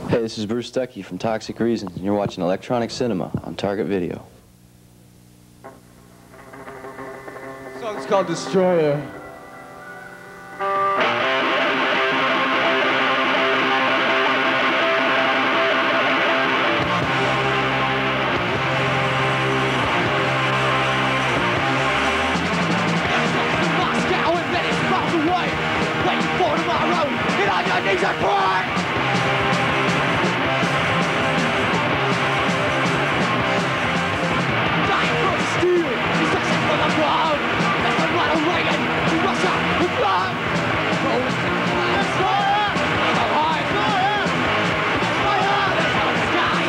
Hey, this is Bruce Stuckey from Toxic Reasons, and you're watching Electronic Cinema on Target Video. The song's called Destroyer. Knees are crying! Dying for steel, he's touching for the ground. That's the Ronald Reagan, Russia, with blood. Rolling down the fire, the high fire, fire, there's no sky,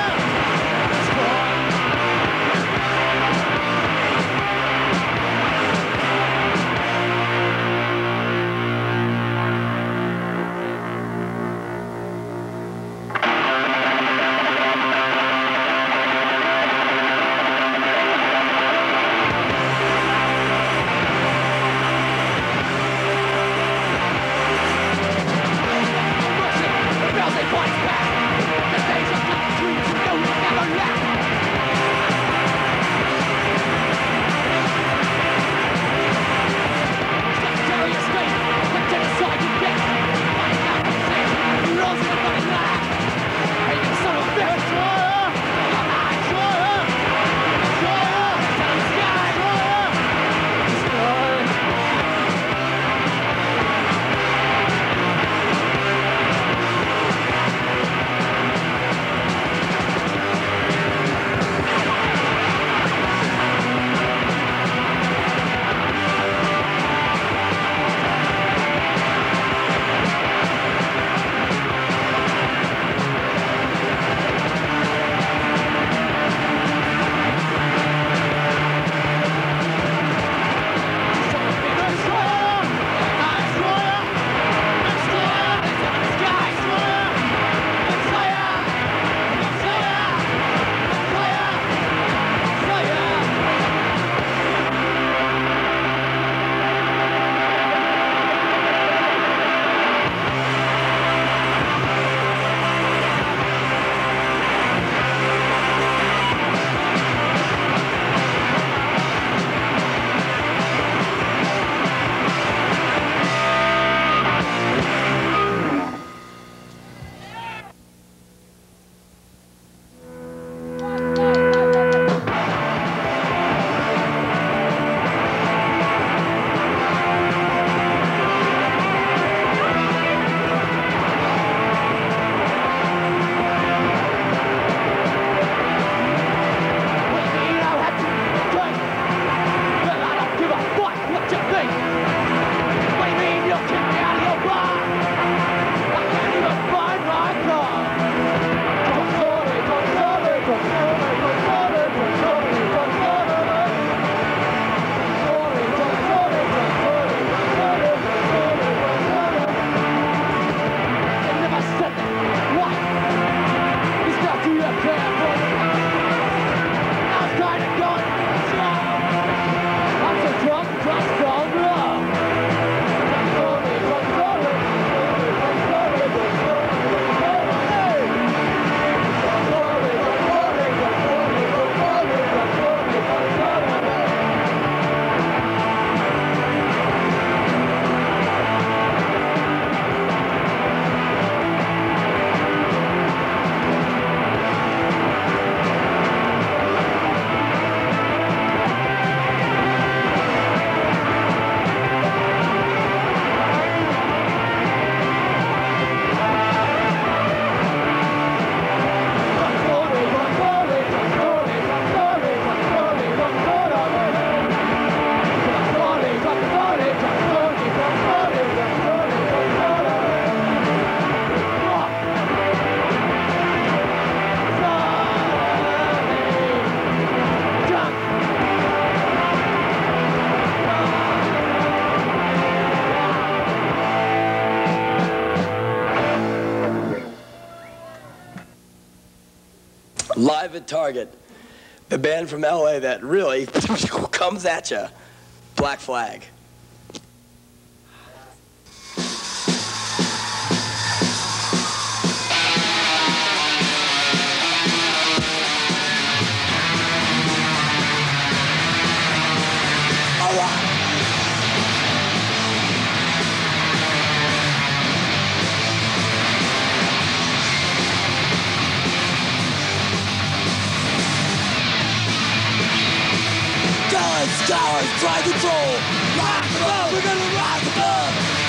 Live at Target, a band from LA that really comes at you. Black Flag.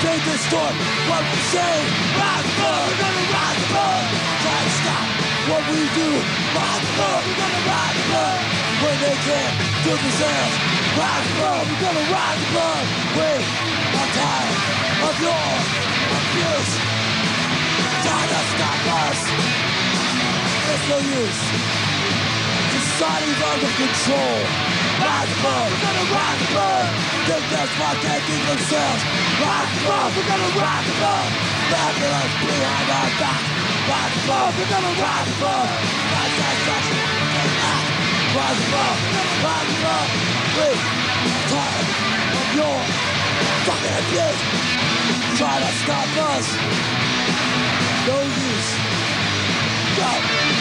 to distort what we say. Rise above, we're gonna rise above. Try to stop what we do. Rise above, we're gonna rise above. When they can't do themselves. Rise above, we're gonna rise above. We are tired of your abuse. Try to stop us. There's no use. Society's under control. Rise above, we're gonna rise above. Think that's why they think themselves. Rise above, we're gonna rise above. Laughing us behind our back. Rise above, we're gonna rise above. Rise satisfaction, rise above, rise above. We are tired of your fucking abuse. Try to stop us. No use. Go.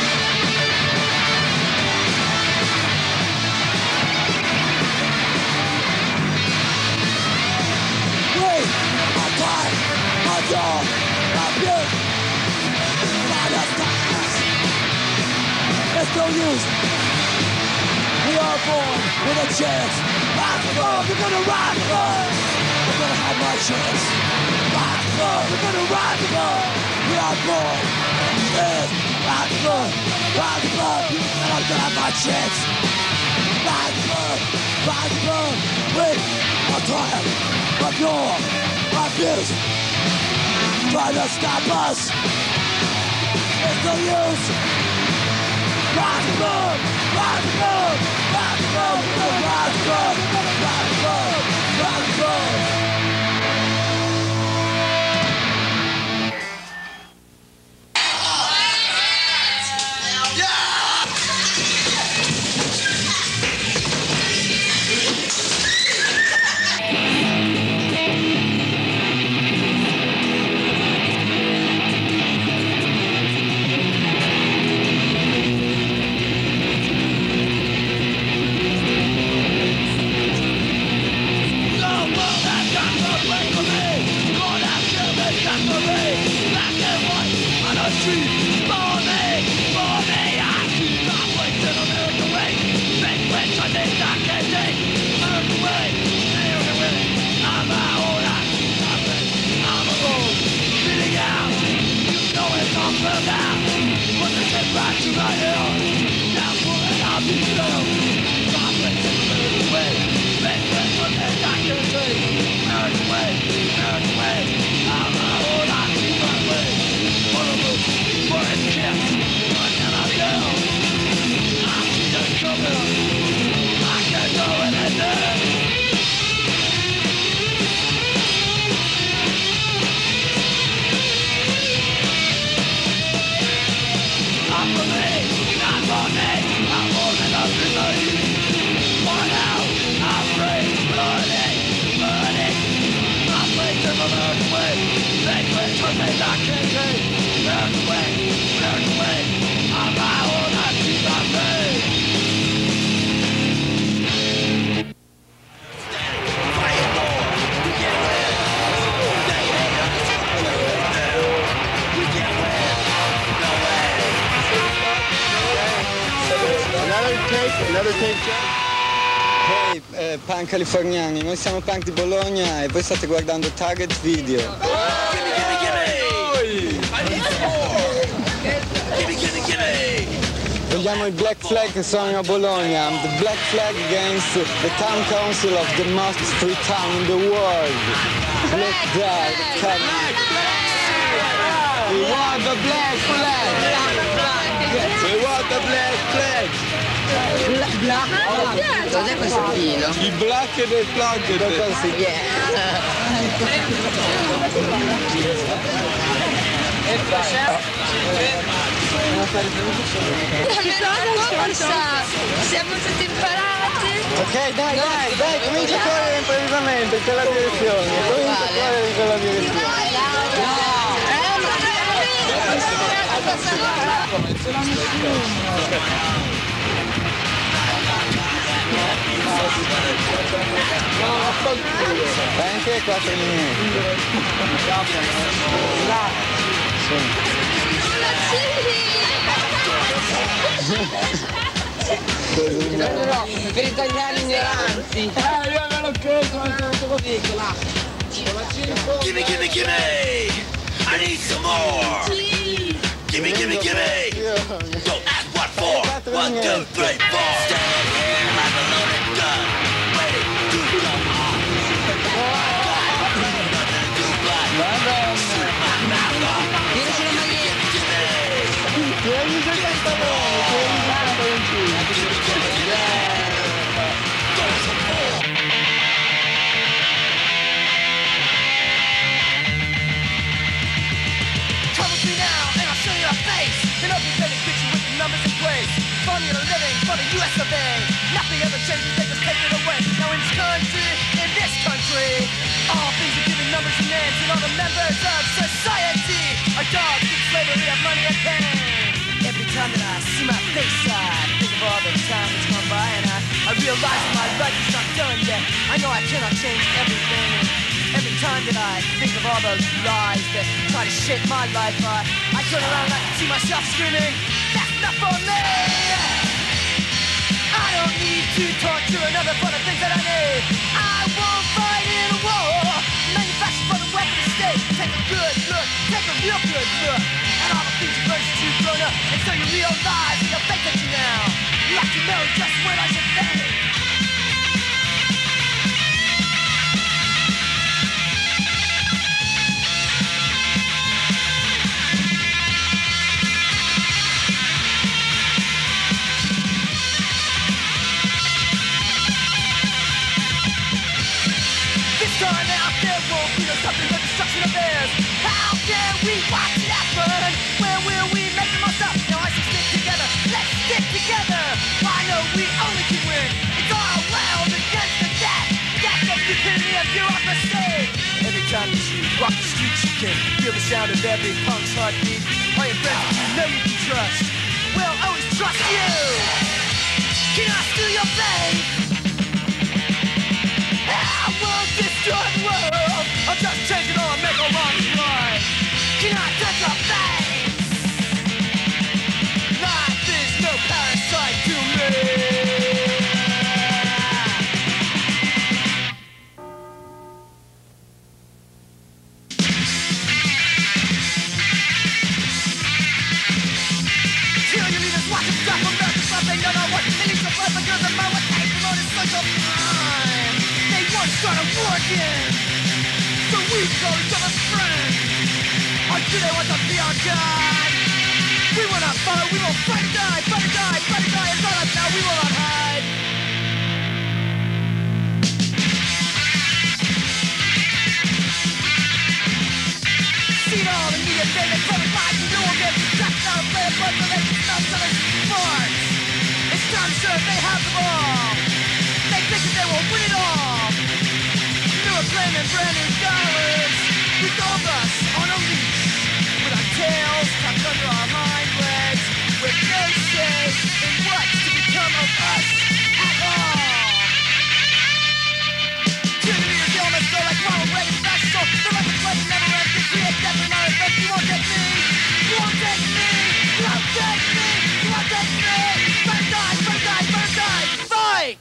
I'm tired of your abuse. Try to stop us. There's no use. We are born with a chance. Rise above, we're gonna rise above. We're gonna have my chance. Rise above, we're gonna rise above. We are born. Rise above, rise above. I'm gonna have my chance. Rise above, rise above. We are tired of your abuse. Try to stop us. There's no use. Rise above, rise above, rise above, rise above, rise above, rise above. Hey, punk californiani, noi siamo punk di Bologna e voi state guardando Target Video. Vogliamo il Black Flag che suona a Bologna. The Black Flag against the Town Council of the most free town in the world. Look there, come on. We want the Black Flag. We want the Black Flag. Cos'è questo filo? Il black del plug. Siamo tutti imparati. Ok, dai, comincia a correre improvvisamente in quella direzione. Comincia a correre in quella direzione. Fai anche 4 minuti. Per italiani ignoranti. Io me l'ho chiesto, ma sono così, là. Gimme, gimme, gimme! I need some more! Gimme, gimme, gimme! Don't ask what for! 1, 2, 3, 4! Stand here like a loaded gun, ready to go off! Nothing to but shoot my mouth off! Gimme, gimme, gimme! Gimme, gimme, gimme! Go some more! Numbers in place, formula living for the US of A. Nothing ever changes, they just take it away. Now in this country, all things are given numbers and names, and all the members of society are dogs in slavery of money and pain. Every time that I see my face, I think of all the time that's gone by, and I realize that my life is not done yet. I know I cannot change everything, and every time that I think of all those lies that try to shape my life, I turn around and I can see myself screaming, that's not for me! I don't need to torture another for the things that I need. I won't fight in a war manufactured for the weapon of state. Take a good look, take a real good look at all the things you've learned since you've grown up, and so you realize that you'll think that you now like to know just what I should say. Time out there won't be no something but destruction of theirs. How can we watch it happen? Where will we make the most of? Now I say stick together, let's stick together. I know we only can win. It's our world against the death. That's the stupidity of bureaucracy. Every time that you walk the streets, you can feel the sound of every punk's heartbeat. All your friends you know you can trust will always trust you. Can I steal your faith? I won't destroy the world. I'll just change it all and make all wrong right. Can I touch your face? Life is no parasite to me. Kill your leaders, watch them stop America's love. They don't know what they need to fight because of my what they promote is social crime. They want to start a war again, so we call each other friends. Or do they want to be our God? We will not follow, we will fight or die, fight or die, fight or die. It's all us now, we will not hide. See it all in media, they make public lies, and no one gets trapped out of play a blood, so they can stop selling sports. It's time to show they have the ball. They think that they will win it all. They were claiming brand new dollars with all of us on a leash, with our tails tucked under our hind legs, with no say in what's to become of us at all. To the leaders, they almost go like Ronald Reagan, that's so. The life is like never ends. To create death in our events. You won't take me. You won't take me. You won't take me. You won't take me. Burn, die, burn, die, burn, die. Fight!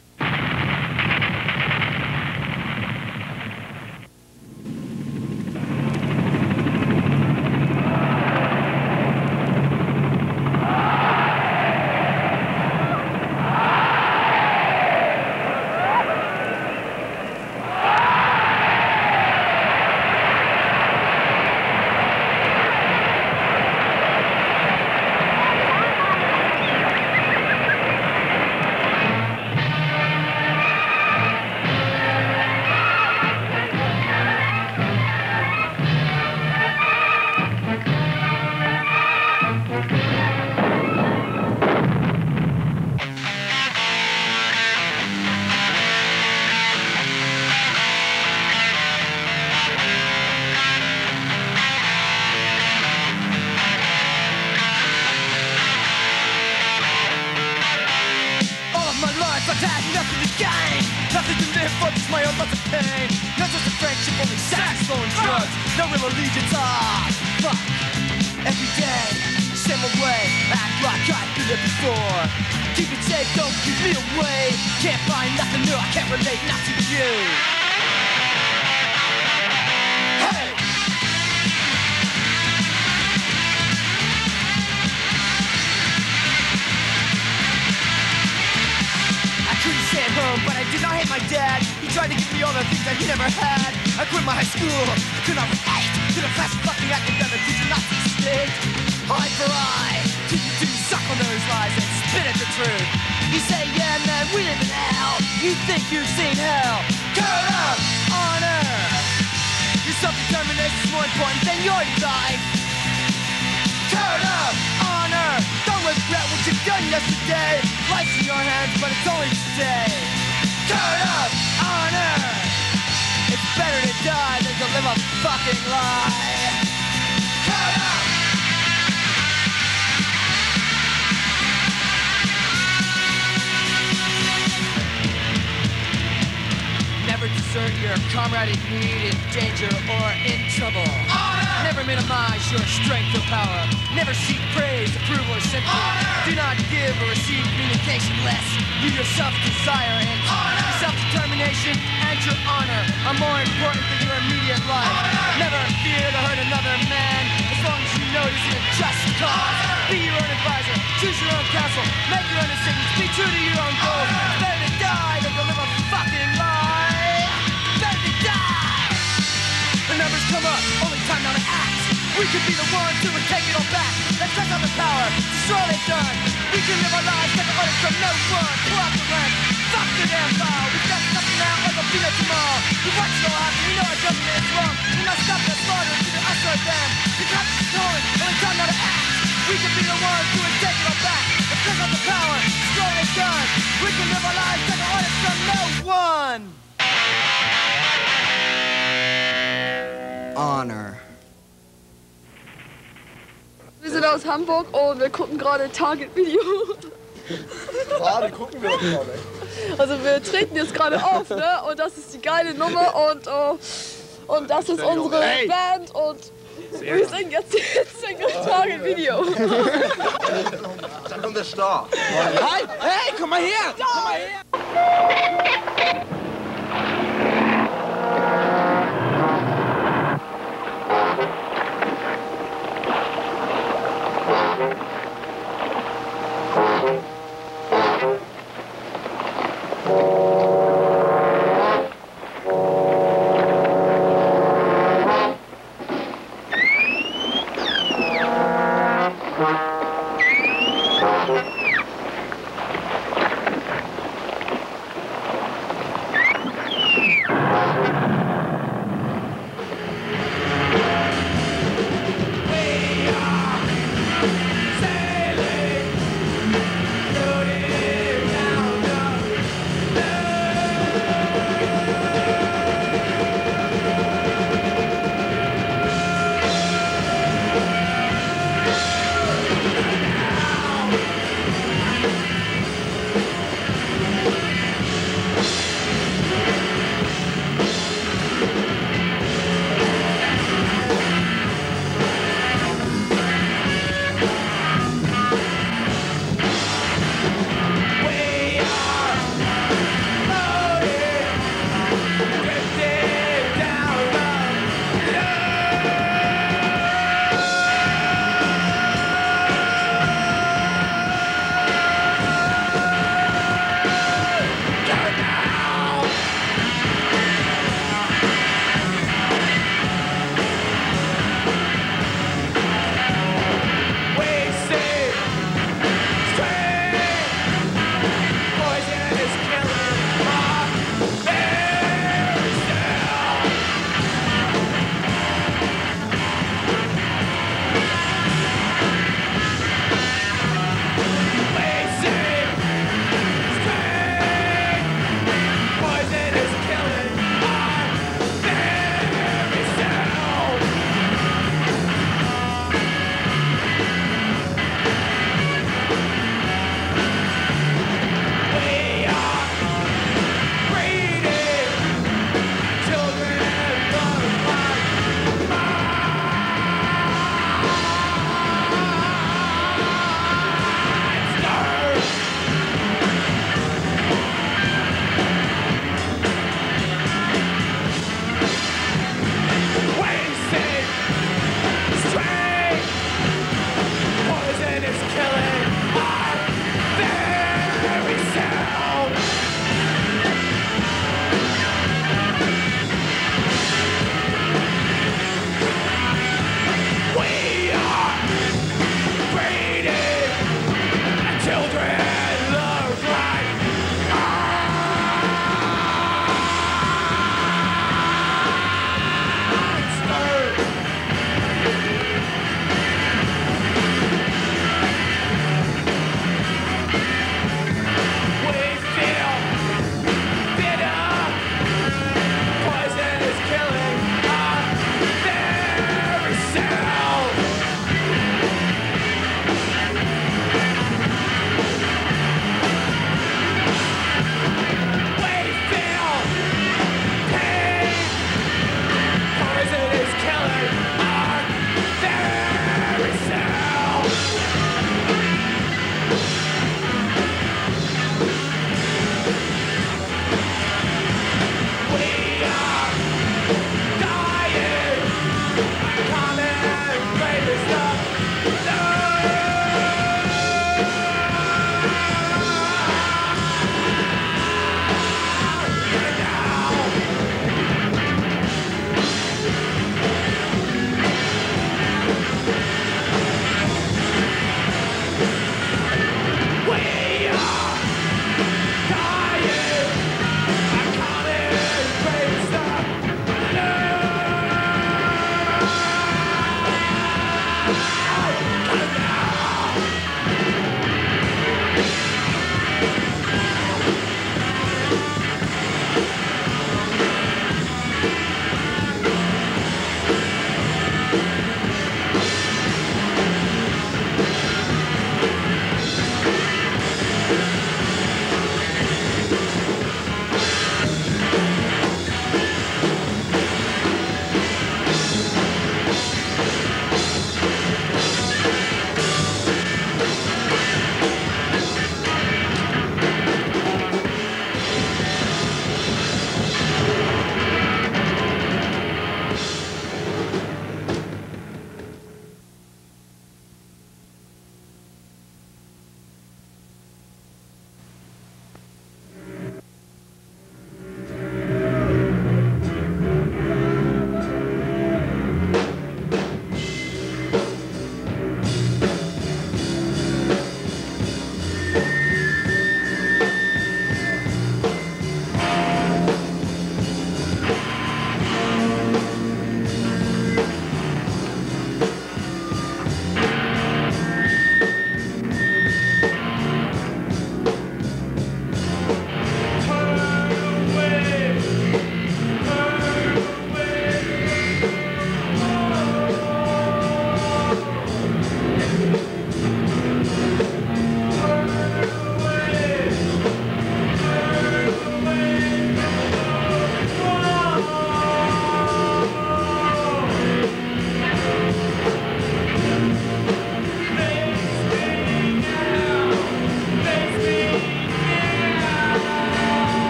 I've had nothing to gain, nothing to live for, just my own lots of pain. Not just a friendship, only sex, phone, drugs, no real allegiance, fuck. Every day, same old way, act like I've been there before. Keep it safe, don't keep me away. Can't find nothing new, I can't relate, not to you. my dad. He tried to give me all the things that he never had. I quit my high school, could not relate to the fast fucking academic teacher Nazi state. Eye for eye, continue to suck on those lies and spit at the truth. You say, yeah man, we live in hell. You think you've seen hell. Turn up, honor. Your self-determination is more important than your life. Turn up, honor. Don't regret what you've done yesterday. Life's in your hands, but it's only today. Turn up, honor. It's better to die than to live a fucking lie. Turn up. Never desert your comrade in need, in danger, or in trouble. Honor! Never minimize your strength or power. Never seek praise, approval, or sympathy. Honor! Do not give or receive communication less you yourself desire, and honor! Your self-determination and your honor are more important than your immediate life. Honor! Never fear to hurt another man, as long as you know it is in a just cause. Honor! Be your own advisor, choose your own counsel, make your own decisions, be true to your own goals. It's better to die than to live a fucking lie. The numbers come up, only time now to act. We could be the ones who would take it all back. Let's press on the power, destroy all they've done. We can live our lives, take the orders from no one. Pull out the rent, fuck the damn file. We've got nothing now, or there'll be no tomorrow. We watch it all happen, we know our government is wrong. We must stop the slaughter, it's either us or them. The cops are stolen, only time now to act. We can be the ones who would take it all back. Let's press on the power, destroy all they've done. We can live our lives, take the orders from no one. Honor. Wir sind aus Hamburg und wir gucken gerade Target-Video. Gerade gucken wir gerade. Also wir treten jetzt gerade auf, ne? Und das ist die geile Nummer und das ist unsere Band und wir singen jetzt Target-Video. Dann kommt der Star. Hey, komm mal her! Komm mal her!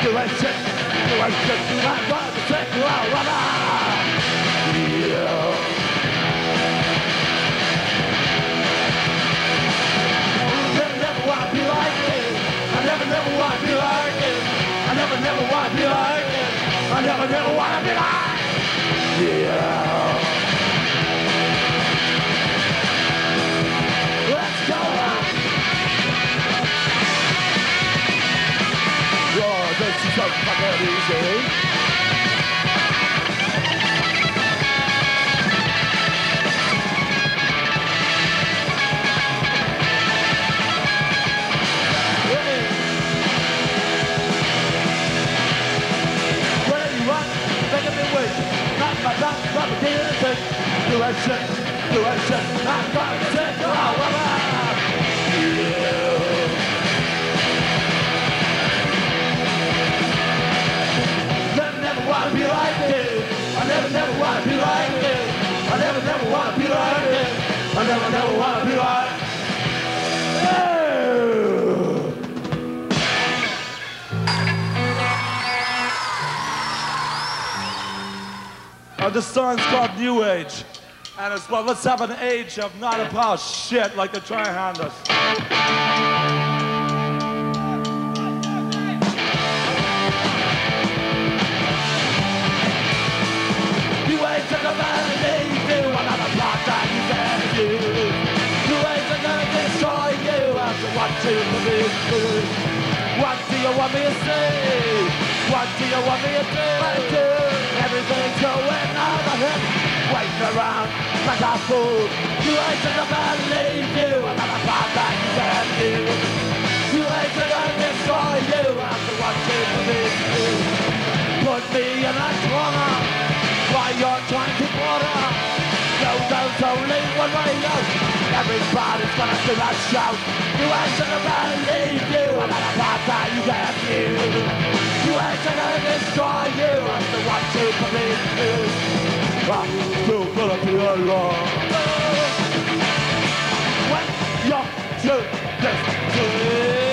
You ain't shit, I'm gonna take you out, yeah. Never wanna be like this. I never wanna be like this. I never wanna be like this. I never wanna be like, yeah. Let's go on. Oh, this is so fucking easy. Direction, I'm gonna take you out, yeah. Never wanna be like this. I never wanna be like this. I never wanna be like this. I never wanna be like, this song's called New Age, and it's about let's have an age of not about shit like the Trihanders. You ain't gonna validate you, another part that you can do. You ain't gonna destroy you after what you believe. What do you want me to say? What do you want me to do? Everything's going out of him, waiting around like a fool. You ain't gonna believe you, another part that you can do. You ain't gonna destroy you after what you believe. Put me in a corner while you're trying to water. No, there's only one way out. Everybody's gonna do that shout. You ain't gonna believe you, another part that you can do. You ain't gonna destroy you after what you believe. I'm still gonna be alone when you're to this.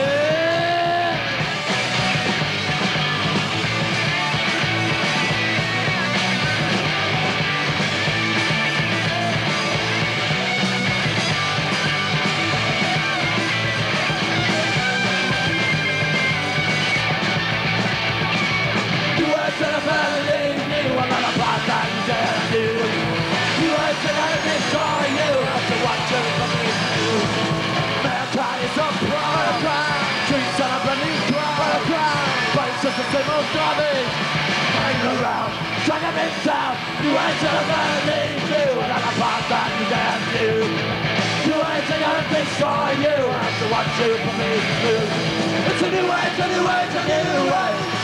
Same old garbage, hanging around, trying to make sound. You ain't gonna believe you, another part that you can do. You ain't gonna destroy you after what you believe. It's a new age, a new age, a new age.